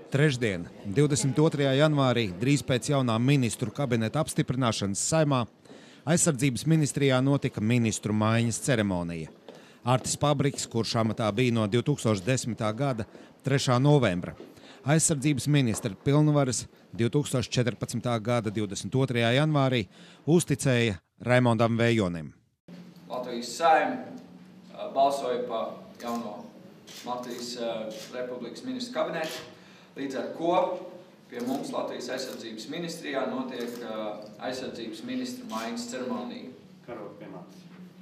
Trešdien, 22. janvārī, drīz pēc jaunā ministru kabineta apstiprināšanas Saeimā, Aizsardzības ministrijā notika ministru maiņas ceremonija. Artis Pabriks, kurš amatā bija no 2010. gada 3. novembra, Aizsardzības ministra pilnvaras 2014. gada 22. janvārī uzticēja Raimondam Vējonim. Latvijas Saeima balsoja par jauno Latvijas Republikas ministru kabinetu, līdz ar ko pie mums Latvijas aizsardzības ministrijā notiek aizsardzības ministru maiņas ceremonija. Karoga piemāts.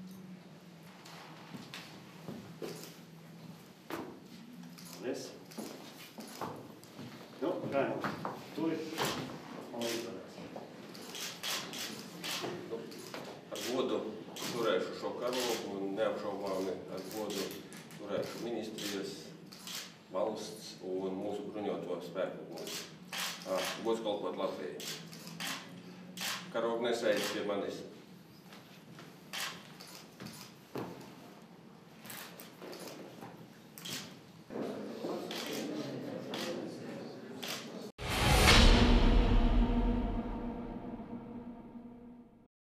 Paldies. Nu, Raimond, tu ir izdarēs. Ar godu turēšu šo karogu un neapšaubāmi ar godu turēšu ministrijas, valsts un mūsu bruņoto spēku. Gods kalpot Latvijai. Karogu nesējas pie manis